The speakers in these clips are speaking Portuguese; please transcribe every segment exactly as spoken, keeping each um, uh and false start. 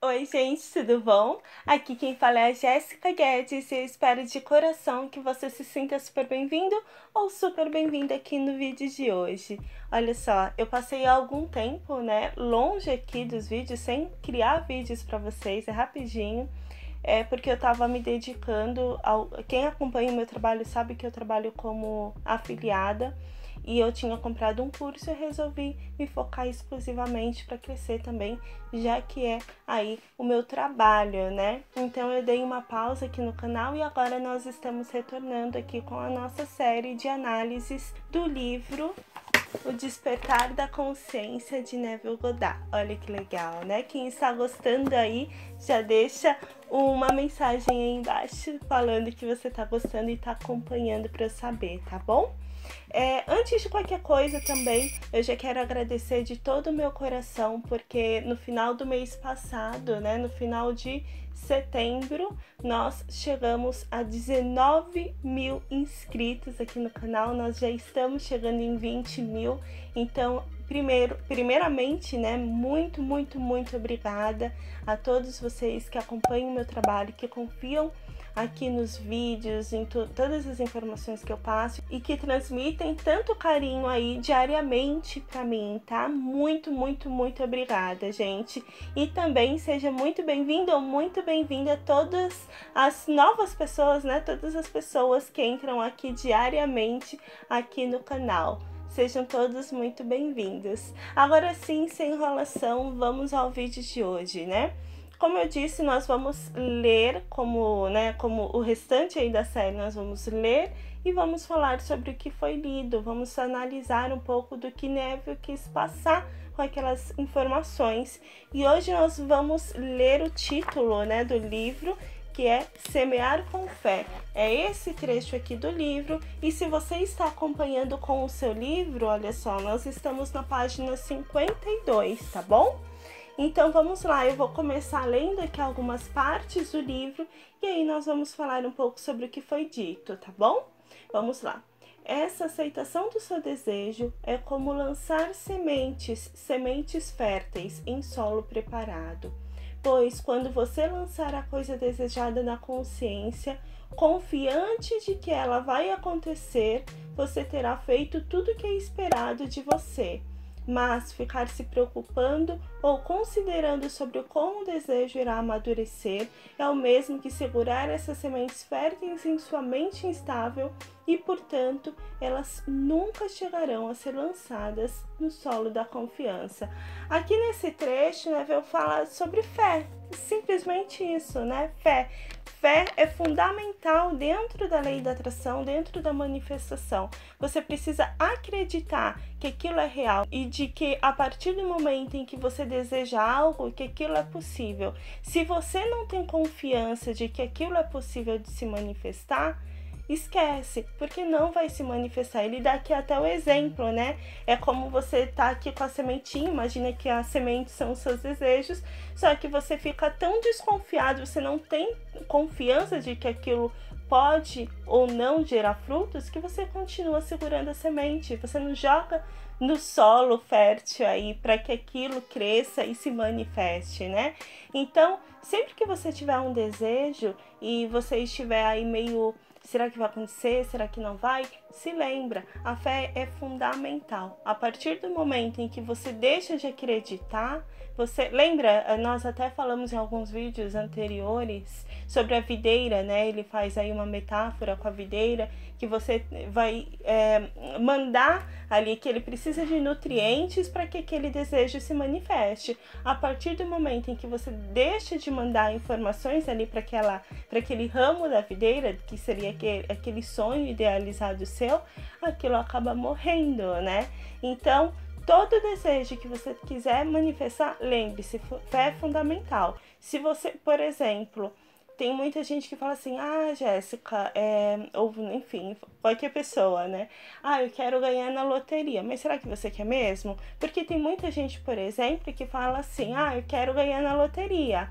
Oi, gente, tudo bom? Aqui quem fala é a Jéssica Guedes e eu espero de coração que você se sinta super bem-vindo ou super bem-vinda aqui no vídeo de hoje. Olha só, eu passei algum tempo, né, longe aqui dos vídeos, sem criar vídeos para vocês, é rapidinho. É porque eu tava me dedicando ao... Quem acompanha o meu trabalho sabe que eu trabalho como afiliada e eu tinha comprado um curso e eu resolvi me focar exclusivamente para crescer também, já que é aí o meu trabalho, né? Então eu dei uma pausa aqui no canal e agora nós estamos retornando aqui com a nossa série de análises do livro O Despertar da Consciência, de Neville Goddard. Olha que legal, né? Quem está gostando aí, já deixa uma mensagem aí embaixo falando que você está gostando e está acompanhando para eu saber, tá bom? É, antes de qualquer coisa também, eu já quero agradecer de todo o meu coração, porque no final do mês passado, né, no final de setembro, nós chegamos a dezenove mil inscritos aqui no canal, nós já estamos chegando em vinte mil, então, primeiro, primeiramente, né, muito, muito, muito obrigada a todos vocês que acompanham o meu trabalho, que confiam aqui nos vídeos, em todas as informações que eu passo e que transmitem tanto carinho aí diariamente para mim, tá? Muito, muito, muito obrigada, gente. E também seja muito bem-vindo ou muito bem-vinda a todas as novas pessoas, né? Todas as pessoas que entram aqui diariamente aqui no canal. Sejam todos muito bem-vindos. Agora sim, sem enrolação, vamos ao vídeo de hoje, né? Como eu disse, nós vamos ler, como, né, como o restante aí da série, nós vamos ler e vamos falar sobre o que foi lido, vamos analisar um pouco do que Neville quis passar com aquelas informações. E hoje nós vamos ler o título, né, do livro, que é Semear com Fé. É esse trecho aqui do livro, e se você está acompanhando com o seu livro, olha só, nós estamos na página cinquenta e dois, tá bom? Então vamos lá, eu vou começar lendo aqui algumas partes do livro e aí nós vamos falar um pouco sobre o que foi dito, tá bom? Vamos lá. Essa aceitação do seu desejo é como lançar sementes, sementes férteis em solo preparado. Pois quando você lançar a coisa desejada na consciência, confiante de que ela vai acontecer, você terá feito tudo o que é esperado de você. Mas ficar se preocupando ou considerando sobre como o desejo irá amadurecer é o mesmo que segurar essas sementes férteis em sua mente instável e, portanto, elas nunca chegarão a ser lançadas no solo da confiança. Aqui nesse trecho, Neville fala sobre fé, simplesmente isso, né? Fé. Fé é fundamental dentro da lei da atração, dentro da manifestação. Você precisa acreditar que aquilo é real e de que a partir do momento em que você deseja algo, que aquilo é possível. Se você não tem confiança de que aquilo é possível de se manifestar, esquece, porque não vai se manifestar. Ele dá aqui até o exemplo, né? É como você tá aqui com a sementinha, imagina que as sementes são os seus desejos, só que você fica tão desconfiado, você não tem confiança de que aquilo pode ou não gerar frutos, que você continua segurando a semente, você não joga no solo fértil aí para que aquilo cresça e se manifeste, né? Então, sempre que você tiver um desejo e você estiver aí meio... será que vai acontecer? Será que não vai? Se lembra, a fé é fundamental. A partir do momento em que você deixa de acreditar, você lembra, nós até falamos em alguns vídeos anteriores sobre a videira, né? Ele faz aí uma metáfora com a videira, que você vai é, mandar ali que ele precisa de nutrientes para que aquele desejo se manifeste. A partir do momento em que você deixa de mandar informações ali para aquela, para aquele ramo da videira, que seria aquele, aquele sonho idealizado seu, aquilo acaba morrendo, né? Então, todo desejo que você quiser manifestar, lembre-se, fé é fundamental. Se você, por exemplo, tem muita gente que fala assim, ah, Jéssica, é... ou enfim, qualquer pessoa, né? Ah, eu quero ganhar na loteria, mas será que você quer mesmo? Porque tem muita gente, por exemplo, que fala assim, ah, eu quero ganhar na loteria.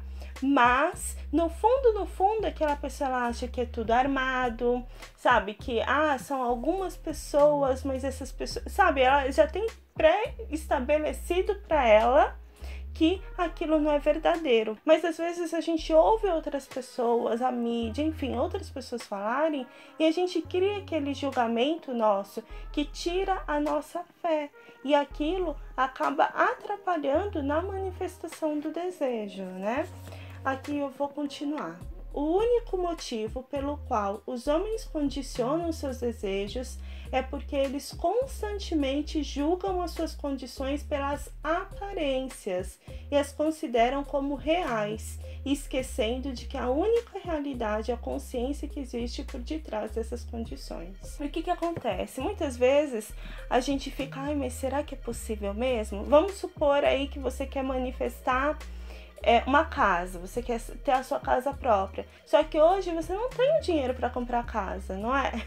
Mas, no fundo, no fundo, aquela pessoa ela acha que é tudo armado, sabe? Que, ah, são algumas pessoas, mas essas pessoas... Sabe, ela já tem pré-estabelecido para ela que aquilo não é verdadeiro. Mas às vezes a gente ouve outras pessoas, a mídia, enfim, outras pessoas falarem e a gente cria aquele julgamento nosso que tira a nossa fé. E aquilo acaba atrapalhando na manifestação do desejo, né? Aqui eu vou continuar. O único motivo pelo qual os homens condicionam seus desejos é porque eles constantemente julgam as suas condições pelas aparências e as consideram como reais, esquecendo de que a única realidade é a consciência que existe por detrás dessas condições. O que que acontece? Muitas vezes a gente fica, ai, mas será que é possível mesmo? Vamos supor aí que você quer manifestar É uma casa, você quer ter a sua casa própria. Só que hoje você não tem o dinheiro para comprar casa, não é?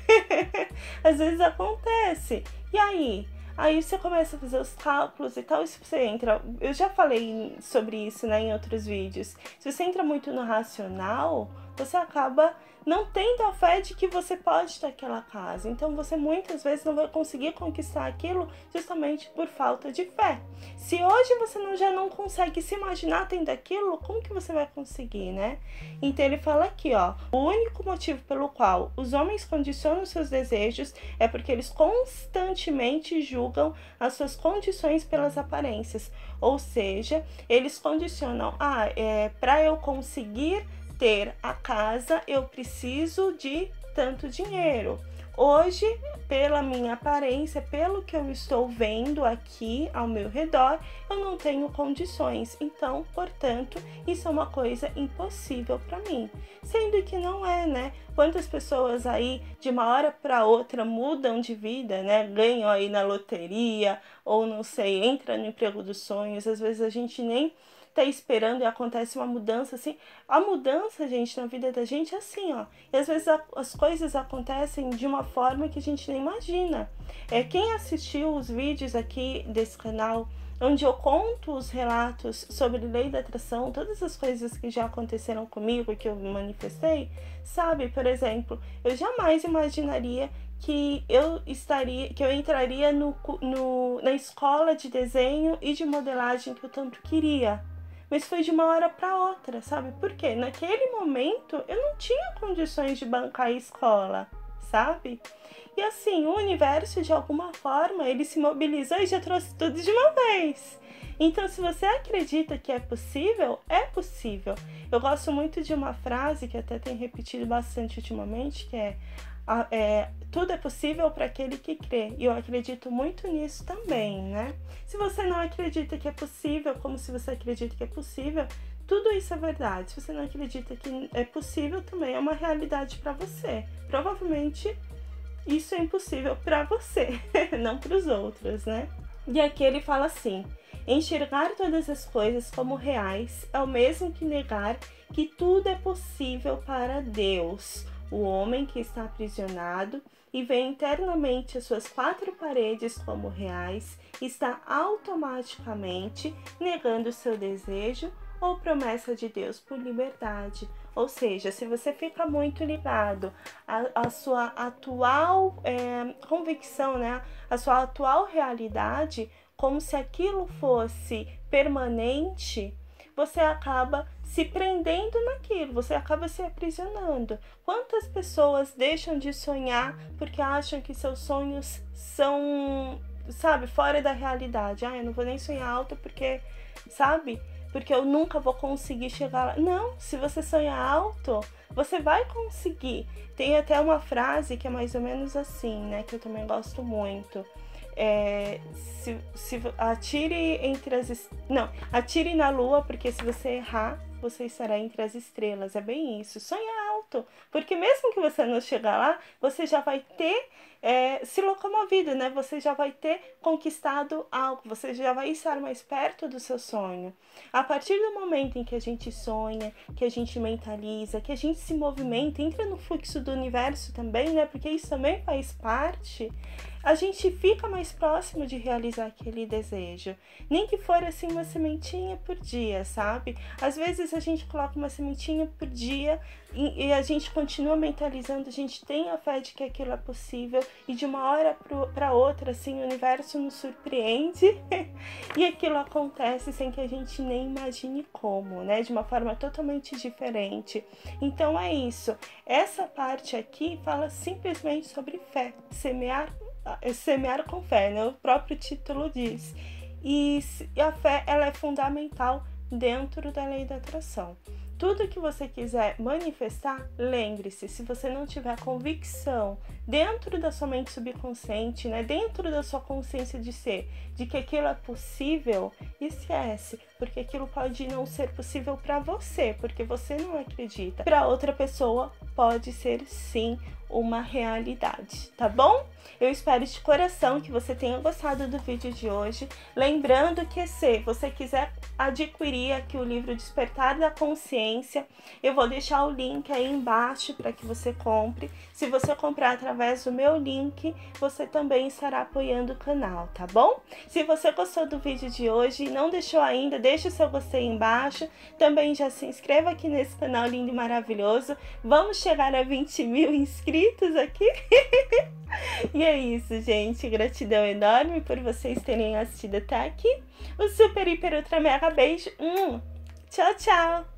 Às vezes acontece. E aí? Aí você começa a fazer os cálculos e tal, e se você entra... Eu já falei sobre isso, né, em outros vídeos. Se você entra muito no racional, você acaba não tendo a fé de que você pode ter aquela casa. Então você muitas vezes não vai conseguir conquistar aquilo justamente por falta de fé. Se hoje você não, já não consegue se imaginar tendo aquilo, como que você vai conseguir, né? Então ele fala aqui, ó, o único motivo pelo qual os homens condicionam seus desejos é porque eles constantemente julgam as suas condições pelas aparências. Ou seja, eles condicionam, ah, é, para eu conseguir ter a casa, eu preciso de tanto dinheiro. Hoje, pela minha aparência, pelo que eu estou vendo aqui ao meu redor, eu não tenho condições. Então, portanto, isso é uma coisa impossível para mim. Sendo que não é, né? Quantas pessoas aí, de uma hora para outra, mudam de vida, né? Ganham aí na loteria, ou não sei, entram no emprego dos sonhos. Às vezes a gente nem tá esperando e acontece uma mudança assim. A mudança, gente, na vida da gente é assim, ó. E às vezes a, as coisas acontecem de uma forma que a gente nem imagina. É, quem assistiu os vídeos aqui desse canal, onde eu conto os relatos sobre lei da atração, todas as coisas que já aconteceram comigo, que eu manifestei, sabe? Por exemplo, eu jamais imaginaria que eu estaria, que eu entraria no, no, na escola de desenho e de modelagem que eu tanto queria. Mas foi de uma hora para outra, sabe? Porque naquele momento eu não tinha condições de bancar a escola, sabe? E assim, o universo, de alguma forma, ele se mobilizou e já trouxe tudo de uma vez. Então, se você acredita que é possível, é possível. Eu gosto muito de uma frase que até tenho repetido bastante ultimamente, que é, é tudo é possível para aquele que crê. E eu acredito muito nisso também, né? Se você não acredita que é possível, como se você acredita que é possível, tudo isso é verdade. Se você não acredita que é possível, também é uma realidade para você. Provavelmente isso é impossível para você, não para os outros, né? E aqui ele fala assim: enxergar todas as coisas como reais é o mesmo que negar que tudo é possível para Deus. O homem que está aprisionado e vê internamente as suas quatro paredes como reais está automaticamente negando seu desejo ou promessa de Deus por liberdade. Ou seja, se você fica muito ligado à, à sua atual é, convicção, né? A sua atual realidade, como se aquilo fosse permanente, você acaba se prendendo naquilo, você acaba se aprisionando. Quantas pessoas deixam de sonhar porque acham que seus sonhos são, sabe, fora da realidade? Ah, eu não vou nem sonhar alto porque, sabe, porque eu nunca vou conseguir chegar lá. Não, se você sonhar alto, você vai conseguir. Tem até uma frase que é mais ou menos assim, né, que eu também gosto muito. É, se, se atire entre as não, atire na lua, porque se você errar, você estará entre as estrelas. É bem isso, sonha alto, porque mesmo que você não chegar lá, você já vai ter é, se locomovido, né? Você já vai ter conquistado algo, você já vai estar mais perto do seu sonho. A partir do momento em que a gente sonha, que a gente mentaliza, que a gente se movimenta, entra no fluxo do universo também, né? Porque isso também faz parte. A gente fica mais próximo de realizar aquele desejo. Nem que for assim uma sementinha por dia, sabe? Às vezes a gente coloca uma sementinha por dia e, e a gente continua mentalizando, a gente tem a fé de que aquilo é possível e de uma hora para outra, assim, o universo nos surpreende e aquilo acontece sem que a gente nem imagine como, né? De uma forma totalmente diferente. Então é isso. Essa parte aqui fala simplesmente sobre fé, semear, semear com fé, né? O próprio título diz. E a fé, ela é fundamental dentro da lei da atração. Tudo que você quiser manifestar, lembre-se, se você não tiver convicção dentro da sua mente subconsciente, né, dentro da sua consciência de ser, de que aquilo é possível, esquece, porque aquilo pode não ser possível para você, porque você não acredita. Para outra pessoa pode ser sim uma realidade, tá bom? Eu espero de coração que você tenha gostado do vídeo de hoje. Lembrando que se você quiser adquirir aqui o livro Despertar da Consciência, eu vou deixar o link aí embaixo para que você compre. Se você comprar através do meu link, você também estará apoiando o canal, tá bom? Se você gostou do vídeo de hoje e não deixou ainda, deixa o seu gostei embaixo. Também já se inscreva aqui nesse canal lindo e maravilhoso. Vamos chegar a vinte mil inscritos aqui. E é isso, gente. Gratidão enorme por vocês terem assistido até aqui. Um super, hiper, ultra, mega beijo. Hum, tchau, tchau.